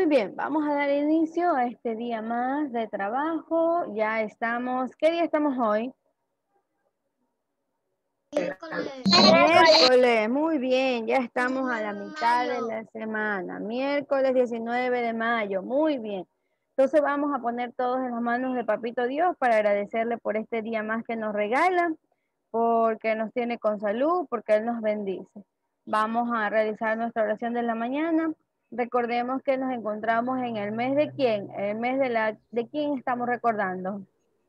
Muy bien, vamos a dar inicio a este día más de trabajo. Ya estamos, ¿qué día estamos hoy? Miércoles, muy bien, ya estamos a la mitad de la semana. Miércoles 19 de mayo, muy bien. Entonces vamos a poner todos en las manos de Papito Dios para agradecerle por este día más que nos regala, porque nos tiene con salud, porque Él nos bendice. Vamos a realizar nuestra oración de la mañana. Recordemos que nos encontramos en el mes de quién, el mes de quién estamos recordando.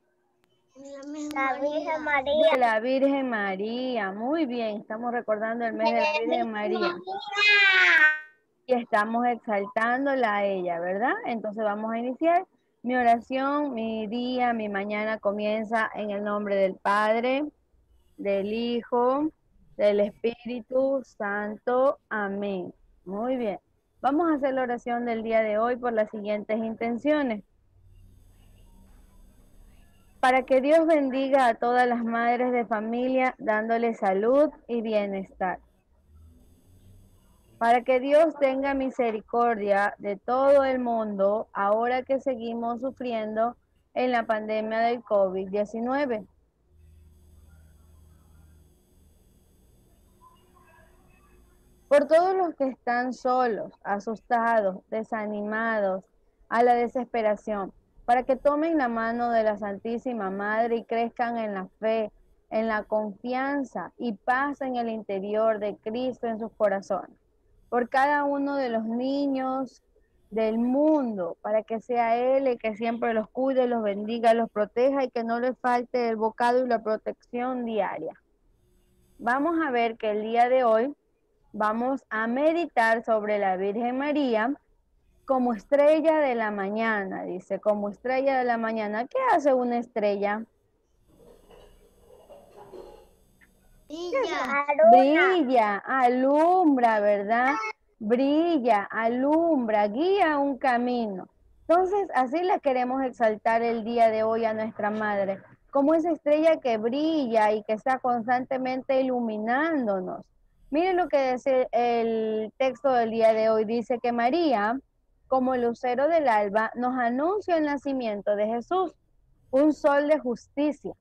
La Virgen María. De la Virgen María, muy bien, estamos recordando el mes de la Virgen María y estamos exaltándola a ella, ¿verdad? Entonces vamos a iniciar mi oración, mi día, mi mañana comienza en el nombre del Padre, del Hijo, del Espíritu Santo. Amén. Muy bien. Vamos a hacer la oración del día de hoy por las siguientes intenciones. Para que Dios bendiga a todas las madres de familia, dándole salud y bienestar. Para que Dios tenga misericordia de todo el mundo, ahora que seguimos sufriendo en la pandemia del COVID-19. Por todos los que están solos, asustados, desanimados, a la desesperación, para que tomen la mano de la Santísima Madre y crezcan en la fe, en la confianza y paz en el interior de Cristo en sus corazones. Por cada uno de los niños del mundo, para que sea Él el que siempre los cuide, los bendiga, los proteja y que no les falte el bocado y la protección diaria. Vamos a ver que el día de hoy vamos a meditar sobre la Virgen María como estrella de la mañana, dice, como estrella de la mañana. ¿Qué hace una estrella? Brilla, alumbra, ¿verdad? Brilla, alumbra, guía un camino. Entonces, así la queremos exaltar el día de hoy a nuestra Madre, como esa estrella que brilla y que está constantemente iluminándonos. Miren lo que dice el texto del día de hoy. Dice que María, como el lucero del alba, nos anuncia el nacimiento de Jesús, un sol de justicia.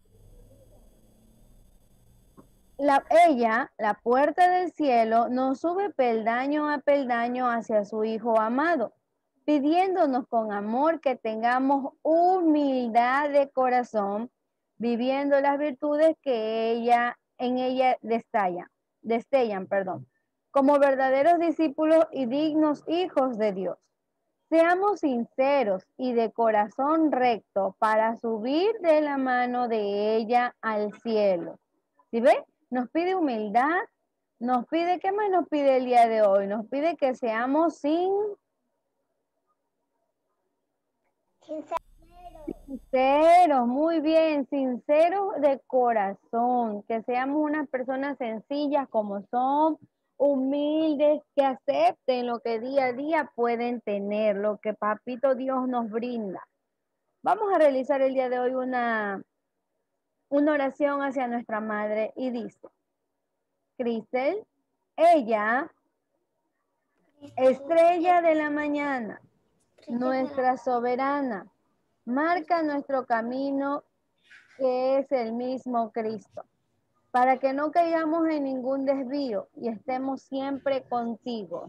Ella, la puerta del cielo, nos sube peldaño a peldaño hacia su Hijo amado, pidiéndonos con amor que tengamos humildad de corazón, viviendo las virtudes que en ella destellan, como verdaderos discípulos y dignos hijos de Dios. Seamos sinceros y de corazón recto para subir de la mano de ella al cielo. ¿Sí ve? Nos pide humildad, nos pide, ¿qué más nos pide el día de hoy? Nos pide que seamos sinceros, muy bien, sinceros de corazón, que seamos unas personas sencillas como son, humildes, que acepten lo que día a día pueden tener, lo que Papito Dios nos brinda. Vamos a realizar el día de hoy una oración hacia nuestra Madre y dice: Cristel, ella, estrella de la mañana, nuestra soberana, marca nuestro camino que es el mismo Cristo, para que no caigamos en ningún desvío y estemos siempre contigo.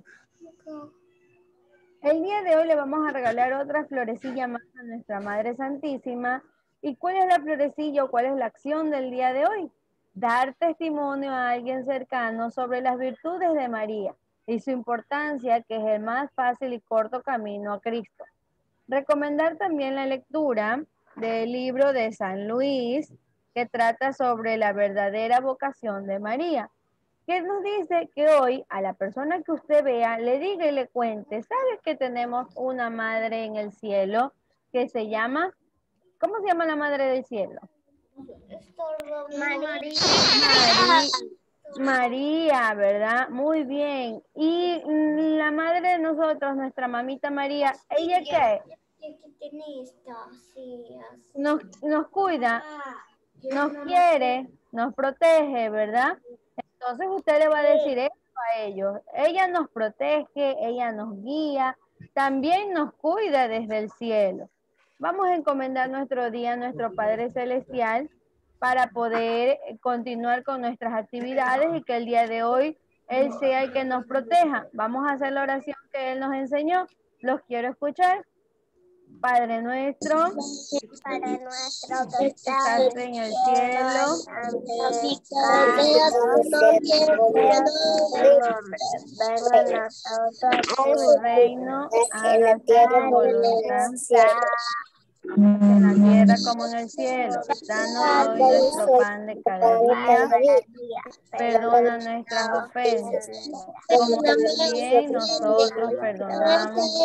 El día de hoy le vamos a regalar otra florecilla más a nuestra Madre Santísima. ¿Y cuál es la florecilla o cuál es la acción del día de hoy? Dar testimonio a alguien cercano sobre las virtudes de María y su importancia, que es el más fácil y corto camino a Cristo. Recomendar también la lectura del libro de San Luis, que trata sobre la verdadera vocación de María, que nos dice que hoy a la persona que usted vea le diga y le cuente: ¿sabes que tenemos una madre en el cielo que se llama, ¿cómo se llama la madre del cielo? María, ¿verdad? Muy bien. Y la madre de nosotros, nuestra mamita María, ¿ella qué? Nos cuida, nos quiere, nos protege, ¿verdad? Entonces usted le va a decir eso a ellos. Ella nos protege, ella nos guía, también nos cuida desde el cielo. Vamos a encomendar nuestro día a nuestro Padre Celestial para poder continuar con nuestras actividades y que el día de hoy Él sea el que nos proteja. Vamos a hacer la oración que Él nos enseñó. Los quiero escuchar. Padre nuestro, Padre nuestro que que estás estás en el en el cielo, cielo, santificado sea tu nombre. Venga a nosotros tu tu reino, hágase tu voluntad voluntad. en la tierra como en el cielo. Danos hoy nuestro pan de cada día. Cada día, Perdona perdona nuestras ofensas, como nuestras también nosotros perdonamos.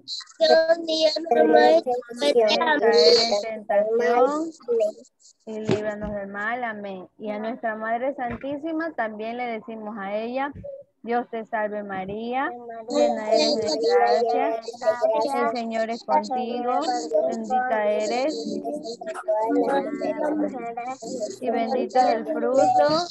Sin caer en tentación y líbranos del mal. Amén. Y a nuestra Madre Santísima también le decimos a ella, Dios te salve María, llena eres de gracia, el Señor es contigo, bendita eres y bendito es el fruto.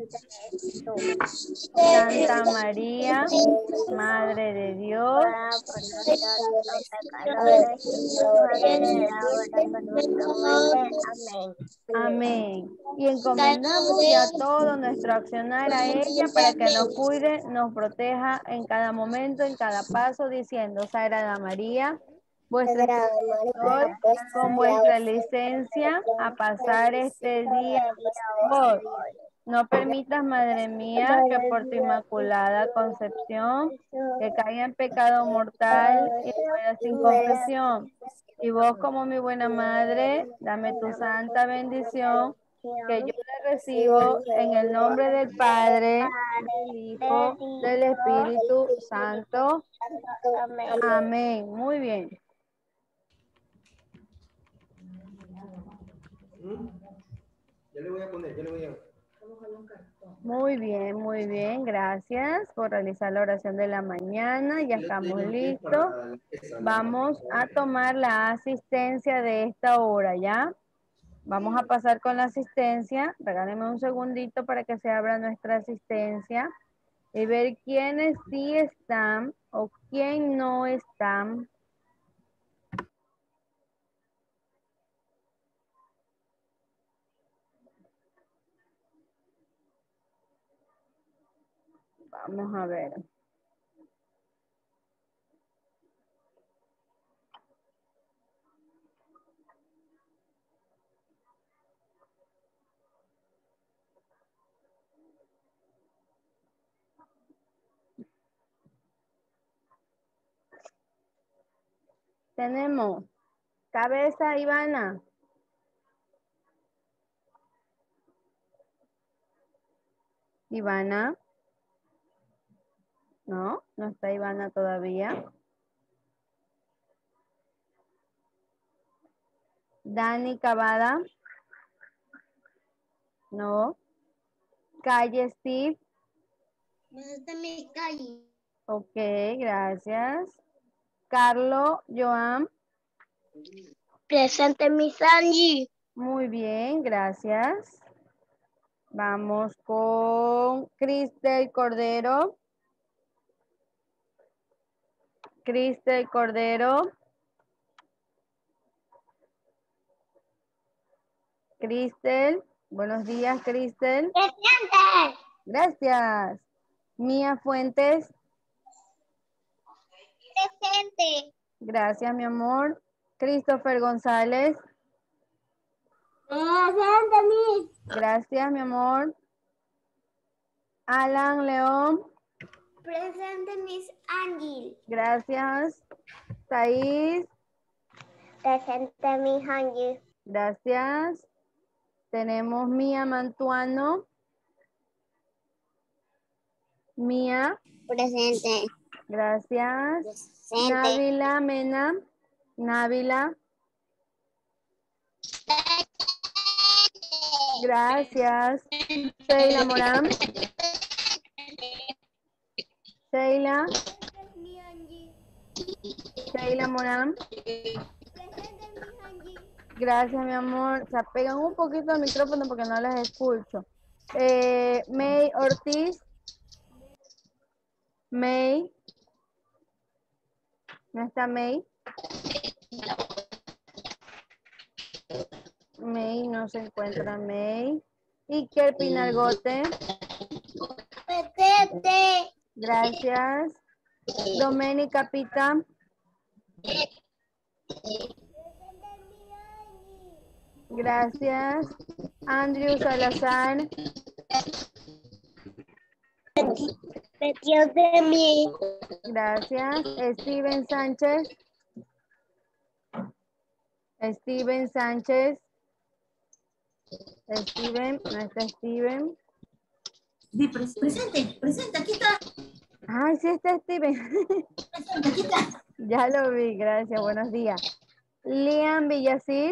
Santa María, Madre de Dios, por nosotros pecadores, ahora y en la hora de nuestra muerte. Amén. amén. Y encomendamos ya todo nuestro accionar a ella para que nos cuide, nos proteja en cada momento, en cada paso, diciendo, Sagrada María, vuestra esposa, con vuestra licencia a pasar este día mejor. No permitas, Madre mía, que por tu inmaculada concepción, que caiga en pecado mortal y muera sin confesión. Y vos, como mi buena madre, dame tu santa bendición, que yo la recibo en el nombre del Padre, del Hijo, del Espíritu Santo. Amén. Amén. Muy bien. Yo le voy a poner, yo le voy a... Muy bien. Gracias por realizar la oración de la mañana. Ya estamos listos. Vamos a tomar la asistencia de esta hora, ¿ya? Vamos a pasar con la asistencia. Regálenme un segundito para que se abra nuestra asistencia y ver quiénes sí están o quién no están. Vamos a ver. Tenemos Cabeza Ivana. Ivana. No, no está Ivana todavía. Dani Cavada. No. Calle Steve. Desde mi calle. Ok, gracias. Carlos Joan. Presente mi Sanji. Muy bien, gracias. Vamos con Cristel Cordero. Cristel Cordero. Cristel. Buenos días, Cristel. Presente. Gracias. Mía Fuentes. Presente. Gracias, mi amor. Christopher González. Presente mis. Gracias, mi amor. Alan León. Presente mis Ángel. Gracias. Thais. Presente mis Ángel. Gracias. Tenemos Mía Mantuano. Mía. Presente. Gracias. Presente. Návila Mena. Návila. Gracias. Sheila Morán. Sheila. Sheila Morán. Gracias, mi amor. Se apegan un poquito al micrófono porque no les escucho. May Ortiz. May. ¿No está May? May, no se encuentra May. Iker Pinalgote. Presente. Gracias. Doménica Pita. Gracias. Andrew Salazar. Metió de mí. Gracias. Steven Sánchez. Steven Sánchez. Steven, no está Steven. Presente, aquí está. Ay, sí está Steven. Presente, aquí está. Ya lo vi, gracias, buenos días. Liam Villasís.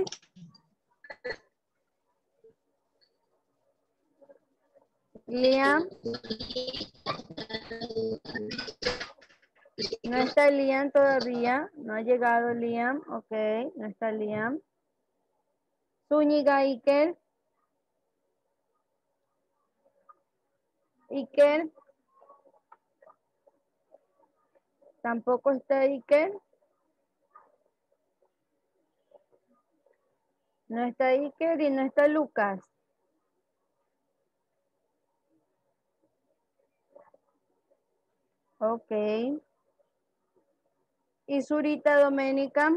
Liam. No está Liam todavía, no ha llegado Liam, ok, no está Liam. Zúñiga Iker. Iker. Tampoco está Iker. No está Iker y no está Lucas. Ok. ¿Y Zurita Doménica?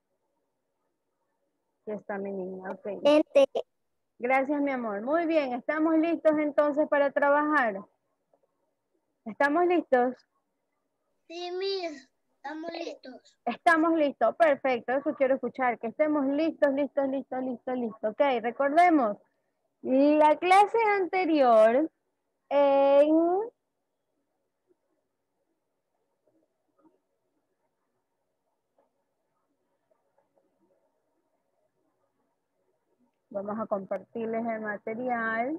Ya está mi niña, ok. Presente. Gracias, mi amor. Muy bien, ¿estamos listos entonces para trabajar? ¿Estamos listos? Sí, Miss. Estamos listos. Estamos listos, perfecto, eso quiero escuchar, que estemos listos. Ok, recordemos, la clase anterior vamos a compartirles el material.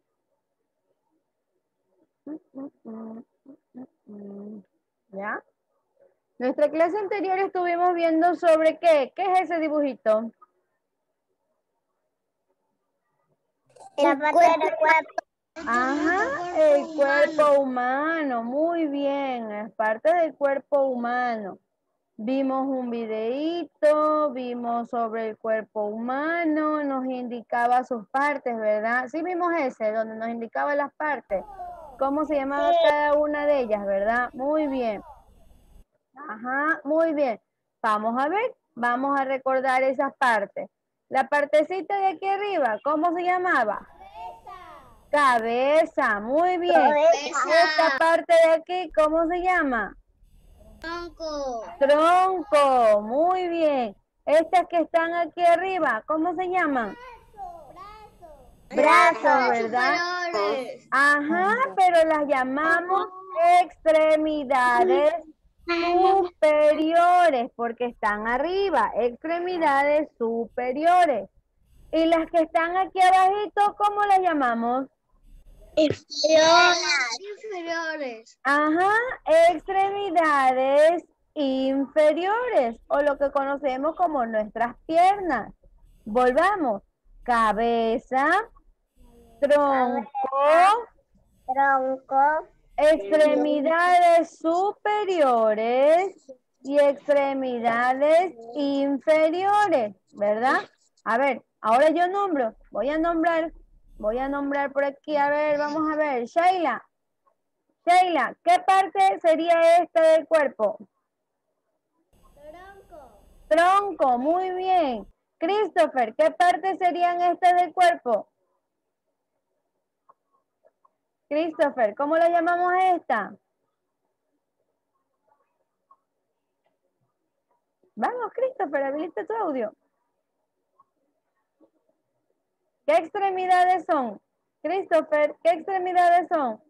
¿Ya? Nuestra clase anterior estuvimos viendo sobre ¿qué es ese dibujito? La parte del cuerpo. Ajá, el cuerpo humano, muy bien, es parte del cuerpo humano. Vimos un videíto, vimos sobre el cuerpo humano, nos indicaba sus partes, ¿verdad? Sí vimos ese, donde nos indicaba las partes, cómo se llamaba cada una de ellas, ¿verdad? Muy bien. Ajá, muy bien. Vamos a ver, vamos a recordar esas partes. La partecita de aquí arriba, ¿cómo se llamaba? Cabeza, muy bien. Esta parte de aquí, ¿cómo se llama? Tronco. Tronco, muy bien. Estas que están aquí arriba, ¿cómo se llaman? Brazos, ¿verdad? Ajá, pero las llamamos extremidades superiores porque están arriba, extremidades superiores. Y las que están aquí abajito, ¿cómo las llamamos? Inferiores. Ajá, extremidades inferiores o lo que conocemos como nuestras piernas. Volvamos. Cabeza, tronco, Tronco. extremidades superiores y extremidades inferiores, ¿verdad? A ver, ahora yo nombro, voy a nombrar por aquí, a ver, vamos a ver, Sheila, ¿qué parte sería esta del cuerpo? Tronco. Tronco, muy bien. Christopher, ¿qué partes serían estas del cuerpo? Christopher, ¿cómo la llamamos a esta? Vamos, Christopher, habilita tu audio. ¿Qué extremidades son? Christopher, ¿qué extremidades son?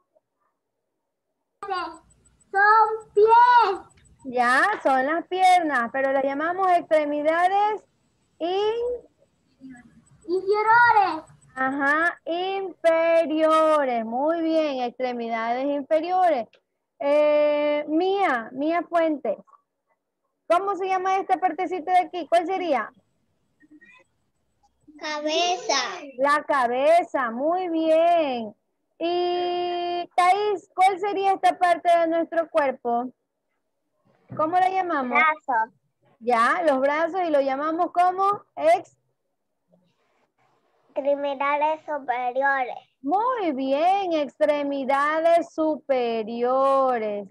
Son pies. Ya, son las piernas, pero las llamamos extremidades Inferiores. Ajá, inferiores. Muy bien, extremidades inferiores. Mía Fuentes. ¿Cómo se llama esta partecita de aquí? ¿Cuál sería? Cabeza. La cabeza, muy bien. Y Thais, ¿cuál sería esta parte de nuestro cuerpo? ¿Cómo la llamamos? Brazo. Ya, los brazos y lo llamamos como Extremidades superiores. Muy bien, extremidades superiores,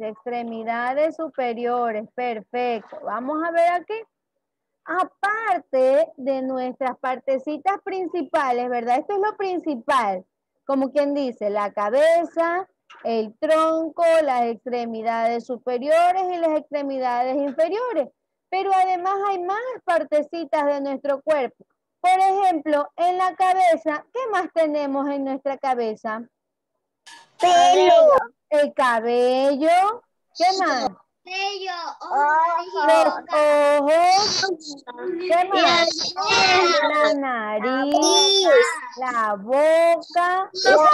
perfecto. Vamos a ver aquí. Aparte de nuestras partecitas principales, ¿verdad? Esto es lo principal, como quien dice, la cabeza, el tronco, las extremidades superiores y las extremidades inferiores. Pero además hay más partecitas de nuestro cuerpo. Por ejemplo, en la cabeza, ¿qué más tenemos en nuestra cabeza? Pelo. El cabello, ¿qué más? Pelo. Los ojos, ¿qué más? La nariz, la boca,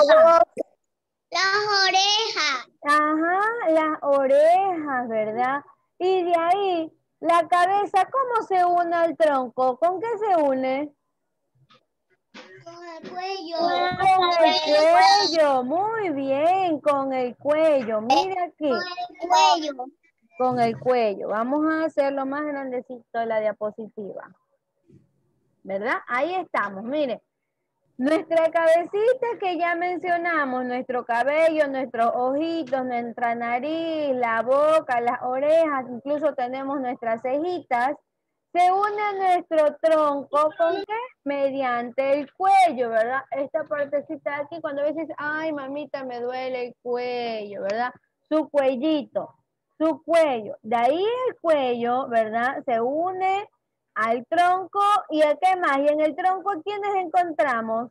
Las orejas. ajá, las orejas, ¿verdad? Y de ahí, la cabeza, ¿cómo se une al tronco? ¿Con qué se une? Con el cuello. Con el cuello, muy bien, con el cuello. Mira aquí, el cuello. con el cuello. Vamos a hacerlo más grandecito la diapositiva. ¿Verdad? Ahí estamos, mire. Nuestra cabecita que ya mencionamos, nuestro cabello, nuestros ojitos, nuestra nariz, la boca, las orejas, incluso tenemos nuestras cejitas, se une a nuestro tronco, ¿con qué? Mediante el cuello, ¿verdad? Esta partecita de aquí, cuando a veces, ay, mamita, me duele el cuello, ¿verdad? Su cuellito, su cuello. De ahí el cuello, ¿verdad? Se une al tronco y ¿a qué más? Y en el tronco, ¿quiénes encontramos?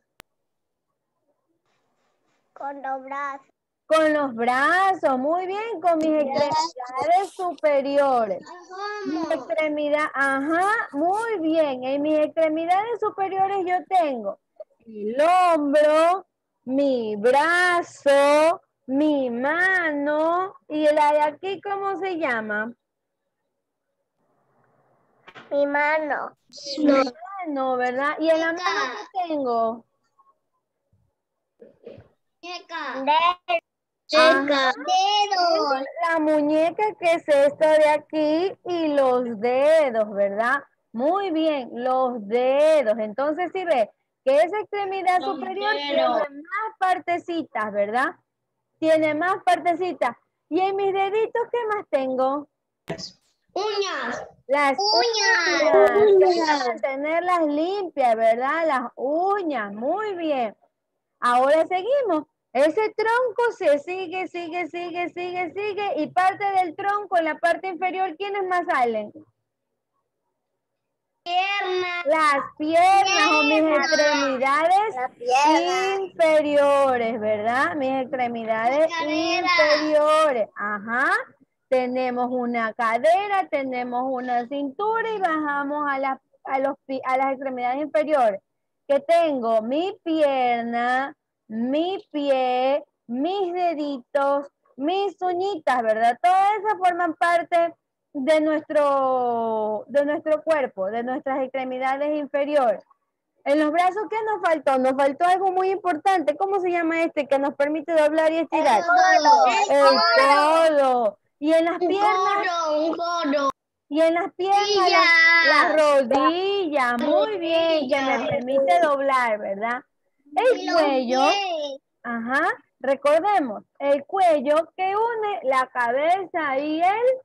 Con los brazos. Con los brazos, muy bien, con mis extremidades superiores. Mi extremidad, ajá, muy bien. En mis extremidades superiores yo tengo el hombro, mi brazo, mi mano y la de aquí, ¿cómo se llama? Mi mano. Mi mano, ¿verdad? Y en la mano que tengo. Ajá. Dedos. La muñeca que es esta de aquí y los dedos, ¿verdad? Muy bien, los dedos. Entonces, si ve que esa extremidad superior tiene más partecitas, ¿verdad? Tiene más partecitas. Y en mis deditos, ¿qué más tengo? Uñas. Las uñas. Hay que mantenerlas limpias, ¿verdad? Las uñas, muy bien. Ahora seguimos. Ese tronco se sigue y parte del tronco en la parte inferior, ¿quiénes más salen? Piernas. Las piernas o mis extremidades inferiores, ¿verdad? Mis extremidades inferiores. Ajá. Tenemos una cadera, tenemos una cintura y bajamos a las extremidades inferiores. Que tengo mi pierna, mi pie, mis deditos, mis uñitas, ¿verdad? Todas esas forman parte de nuestro cuerpo, de nuestras extremidades inferiores. En los brazos, ¿qué nos faltó? Nos faltó algo muy importante. ¿Cómo se llama este que nos permite doblar y estirar? El codo. Y en las piernas. Un codo. Y en las piernas, las rodillas. Muy bien, que me permite doblar, ¿verdad? El cuello. Ajá. Recordemos, el cuello que une la cabeza y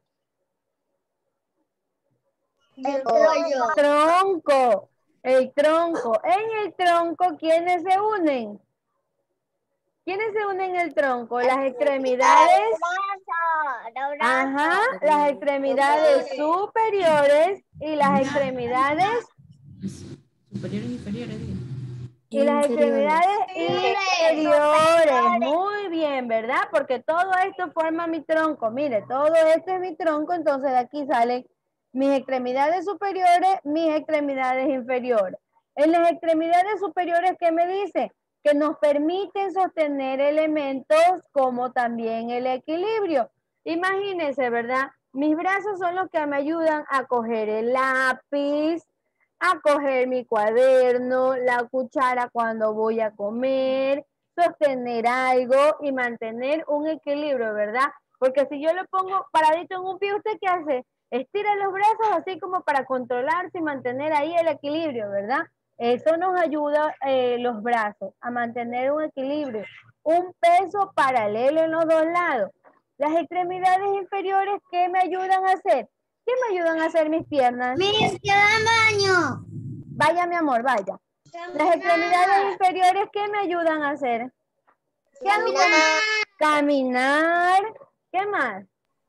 El tronco. el tronco. En el tronco, ¿quiénes se unen? ¿Quiénes se unen en el tronco? Las extremidades. Ajá, las extremidades superiores y las extremidades. Superiores e inferiores. Y las extremidades inferiores. Muy bien, ¿verdad? Porque todo esto forma mi tronco. Mire, todo esto es mi tronco, entonces de aquí salen mis extremidades superiores, mis extremidades inferiores. En las extremidades superiores, ¿qué me dice? Que nos permiten sostener elementos como también el equilibrio. Imagínense, ¿verdad? Mis brazos son los que me ayudan a coger el lápiz, a coger mi cuaderno, la cuchara cuando voy a comer, sostener algo y mantener un equilibrio, ¿verdad? Porque si yo le pongo paradito en un pie, ¿usted qué hace? Estira los brazos así como para controlarse y mantener ahí el equilibrio, ¿verdad? Eso nos ayuda los brazos a mantener un equilibrio, un peso paralelo en los dos lados. Las extremidades inferiores, ¿qué me ayudan a hacer? ¿Qué me ayudan a hacer mis piernas? Miss, que dan baño. Vaya, mi amor, vaya. Las extremidades inferiores, ¿qué me ayudan a hacer? ¿Qué Caminar. ¿Qué más?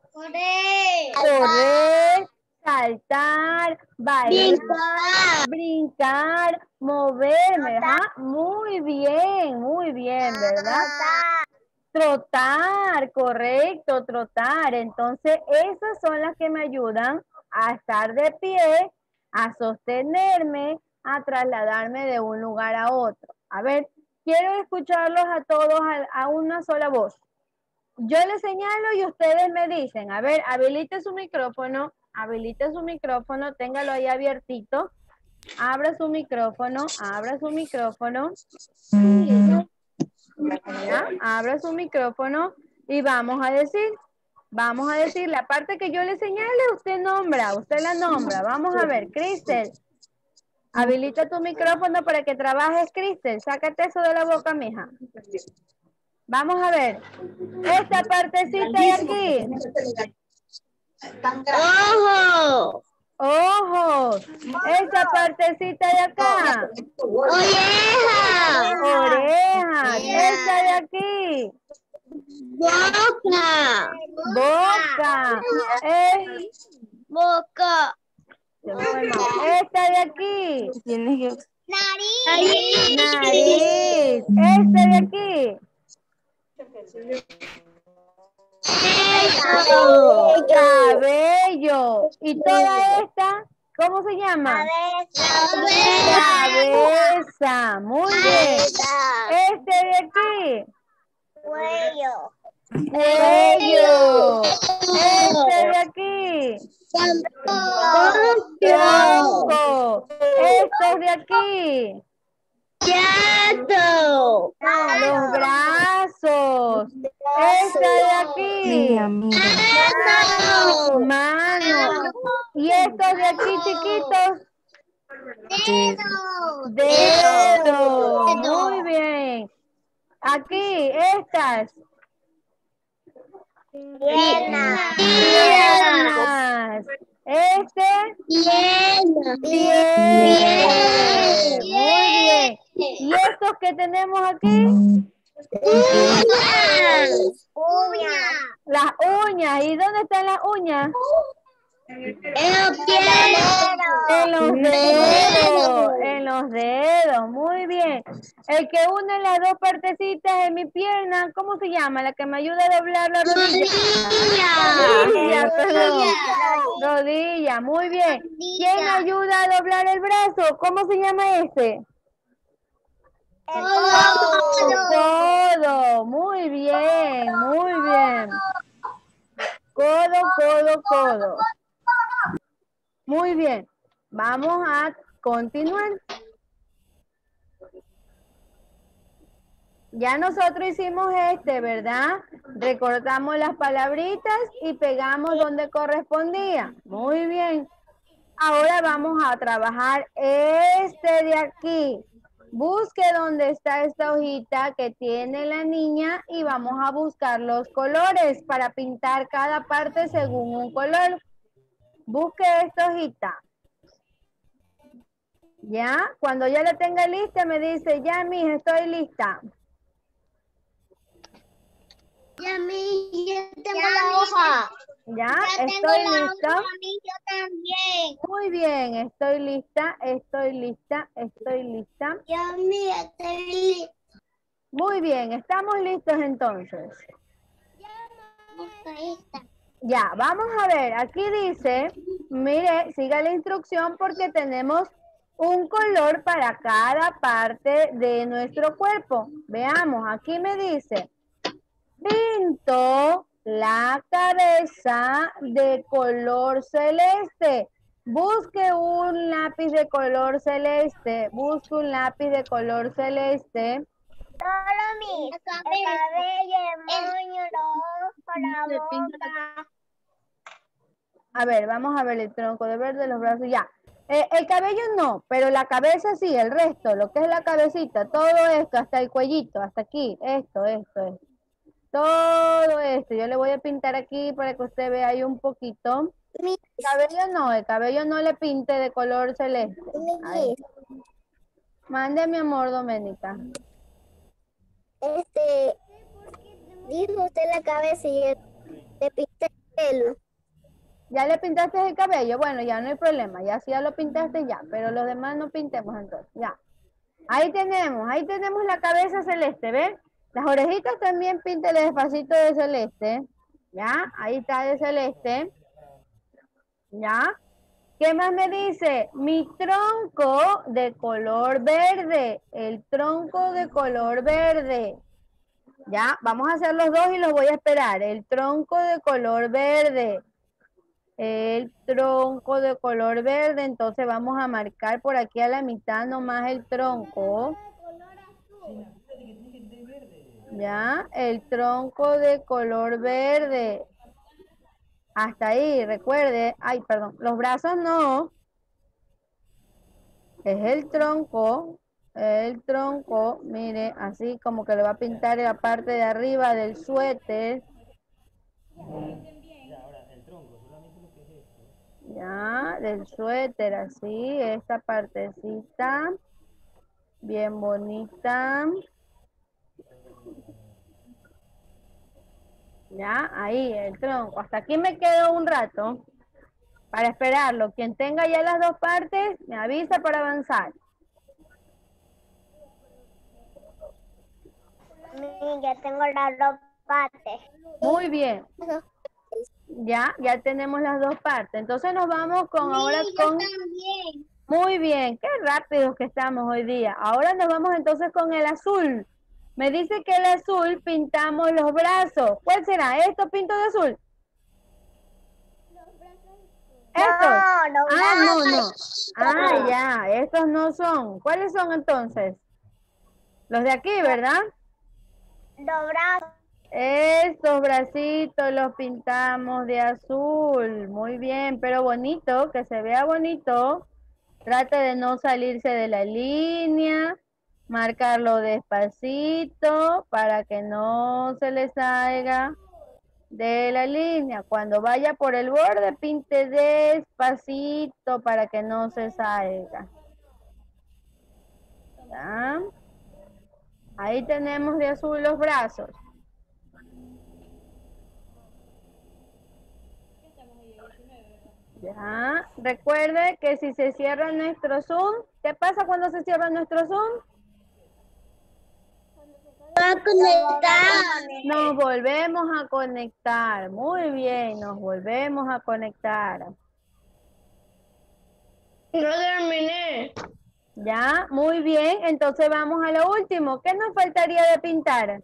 Correr, saltar, bailar, brincar, moverme, ¿verdad? Muy bien, ¿verdad? Trotar, correcto, trotar. Entonces, esas son las que me ayudan a estar de pie, a sostenerme, a trasladarme de un lugar a otro. A ver, quiero escucharlos a todos a una sola voz. Yo les señalo y ustedes me dicen, a ver, habilite su micrófono, téngalo ahí abiertito, abra su micrófono, ¿ya? Abra su micrófono y vamos a decir la parte que yo le señale, usted la nombra. Vamos a ver, Cristel, habilita tu micrófono para que trabajes, Cristel, sácate eso de la boca, mija. Vamos a ver, esta partecita de aquí. Ojos. Esta partecita de acá. Orejas. Esta de aquí. Boca. Esta de aquí. Nariz. Esta de aquí. Cabello. Y toda esta, ¿cómo se llama? Cabeza. Muy bien. Este de aquí. Cuello. Este de aquí. Tronco. Estos de aquí. Los brazos. Esta de aquí. Mano. Y estos de aquí chiquitos. Dedos. Muy bien. Aquí, estas. Piernas. Muy bien. ¿Y estos que tenemos aquí? Las uñas. ¿Y dónde están las uñas? En los dedos, muy bien. El que une las dos partecitas en mi pierna, ¿cómo se llama? La que me ayuda a doblar la rodilla. Rodilla, muy bien. ¿Quién me ayuda a doblar el brazo? ¿Cómo se llama ese? Codo, muy bien. Codo. Muy bien, vamos a continuar. Ya nosotros hicimos ¿verdad? Recortamos las palabritas y pegamos donde correspondía. Muy bien. Ahora vamos a trabajar de aquí. Busque dónde está esta hojita que tiene la niña y vamos a buscar los colores para pintar cada parte según un color. Busque esta hojita. ¿Ya? Cuando ya la tenga lista, me dice, ya, mija, estoy lista. Ya, mija, ya tengo la hoja. ¿Ya? Estoy lista. Yo también. Muy bien, estoy lista. Ya, mija, estoy lista. Muy bien, estamos listos entonces. Ya, vamos a ver, aquí dice, mire, siga la instrucción porque tenemos un color para cada parte de nuestro cuerpo. Veamos, aquí me dice, pinto la cabeza de color celeste. Busque un lápiz de color celeste. Solo el cabello, el moño, los ojos, la boca. A ver, vamos a ver el tronco de verde, los brazos, ya. El cabello no, pero la cabeza sí, el resto, lo que es la cabecita, todo esto, hasta el cuellito, hasta aquí, esto. Todo esto, yo le voy a pintar aquí para que usted vea ahí un poquito. El cabello no le pinte de color celeste. Ahí. Mande, mi amor, Doménica. Dijo usted la cabeza y le pinté el pelo. ¿Ya le pintaste el cabello? Bueno, ya no hay problema, ya si ya lo pintaste ya, pero los demás no pintemos entonces, ya. Ahí tenemos la cabeza celeste, ¿ven? Las orejitas también píntele despacito de celeste, ¿ya? Ahí está de celeste, ¿ya? ¿Qué más me dice? Mi tronco de color verde, el tronco de color verde. Ya, vamos a hacer los dos y los voy a esperar. El tronco de color verde. El tronco de color verde, entonces vamos a marcar por aquí a la mitad nomás el tronco. Ya, el tronco de color verde. Hasta ahí, recuerde. Ay, perdón, los brazos no. Es el tronco, mire, así como que le va a pintar la parte de arriba del suéter. Ya, del suéter, así, esta partecita, bien bonita. Ya, ahí, el tronco. Hasta aquí me quedo un rato para esperarlo. Quien tenga ya las dos partes, me avisa para avanzar. Ya tengo las dos partes. Muy bien. Ya tenemos las dos partes. Entonces nos vamos con ahora con... También. Muy bien, qué rápidos que estamos hoy día. Ahora nos vamos entonces con el azul. Me dice que el azul pintamos los brazos. ¿Cuál será? ¿Esto pinto de azul? ¿Estos? No. Ah, ya, estos no son. ¿Cuáles son entonces? Los de aquí, ¿verdad? Los brazos. Estos bracitos los pintamos de azul. Muy bien, pero bonito, que se vea bonito. Trate de no salirse de la línea. Marcarlo despacito para que no se le salga de la línea. Cuando vaya por el borde, pinte despacito para que no se salga. ¿Ya? Ahí tenemos de azul los brazos. Ya, recuerde que si se cierra nuestro Zoom, ¿qué pasa cuando se cierra nuestro Zoom? Nos volvemos a conectar. Muy bien, nos volvemos a conectar. No terminé. Ya, muy bien. Entonces vamos a lo último. ¿Qué nos faltaría de pintar?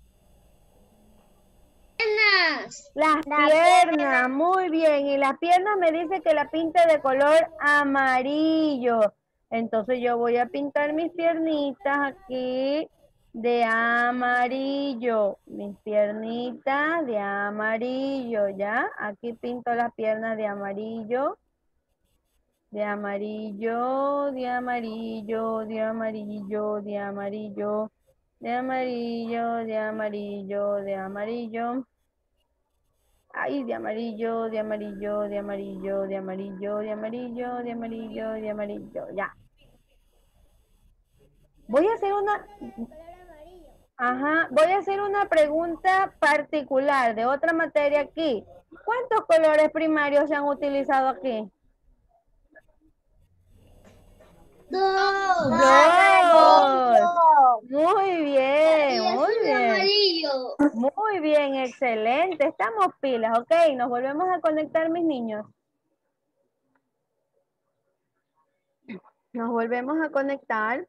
Las piernas, muy bien. Y las piernas me dice que la pinte de color amarillo. Entonces yo voy a pintar mis piernitas aquí de amarillo. Mis piernitas de amarillo, ¿ya? Aquí pinto las piernas de amarillo. De amarillo, de amarillo, de amarillo, de amarillo, de amarillo, de amarillo, de amarillo. Ay, de amarillo, de amarillo, de amarillo, de amarillo, de amarillo, de amarillo, de amarillo. Ya. Voy a hacer una... Ajá, voy a hacer una pregunta particular de otra materia aquí. ¿Cuántos colores primarios se han utilizado aquí? Dos. Muy bien, muy bien. Muy bien, excelente. Estamos pilas, ok. Nos volvemos a conectar, mis niños. Nos volvemos a conectar.